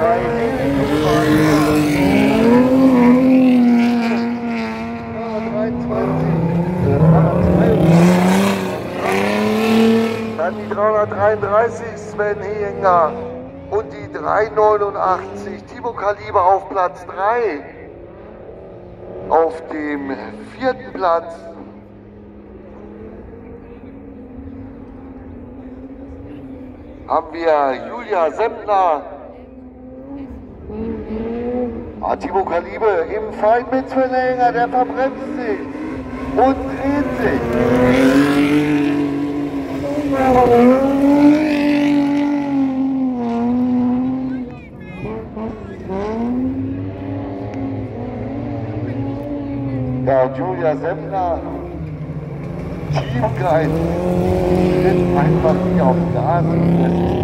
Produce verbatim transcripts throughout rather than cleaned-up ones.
Dann die dreihundertdreiunddreißig Sven Hehinger und die dreihundertneunundachtzig Timo Kaliber auf Platz drei. Auf dem vierten Platz haben wir Julia Sempner. Ah, Timo Kaliber im Feind mit Sven Hehinger, der verbremst sich und dreht sich. Ja, und Julia Sempner, Teamgeist, tritt einfach nie auf Gas und das ist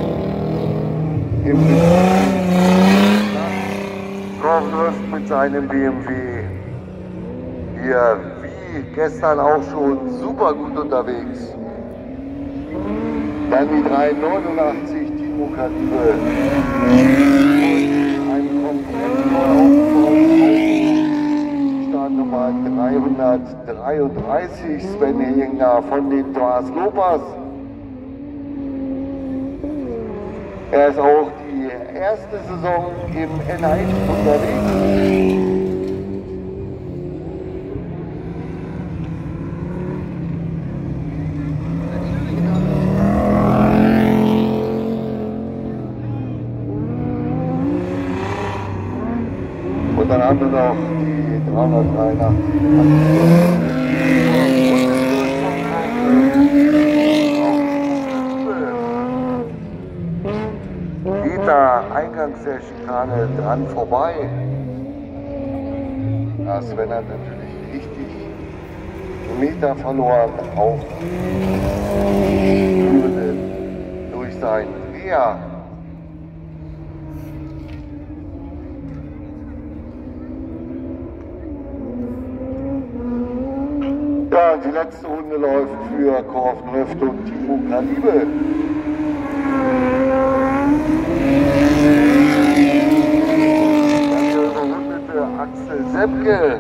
im Kornwurst mit seinem B M W hier wie gestern auch schon super gut unterwegs. Dann die dreihundertneunundachtzig Timo Kaliber und ein komplett neuer Startnummer dreihundertdreiunddreißig Sven Hehinger von den Toas Lopas. Er ist auch die erste Saison im N eins unterwegs. Und dann haben wir noch die dreihundertdreiundachtzig. Geht da eingangs der Schikane dran vorbei. Ja, Sven hat natürlich richtig Meter verloren auf Hürde durch seinen Dreher. Ja, die letzte Runde läuft für Korfenhöft und Timo Kaliber. Dann der überrundete Axel Seppke.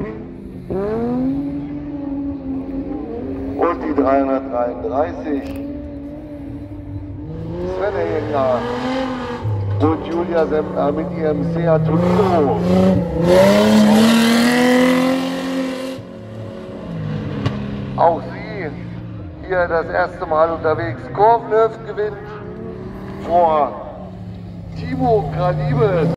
Und die dreihundertdreiunddreißig Sven Hehinger und Julia Sempner mit ihrem Seat Toledo. Auch sie hier das erste Mal unterwegs. Korfenhöft gewinnt vor Timo Kaliber.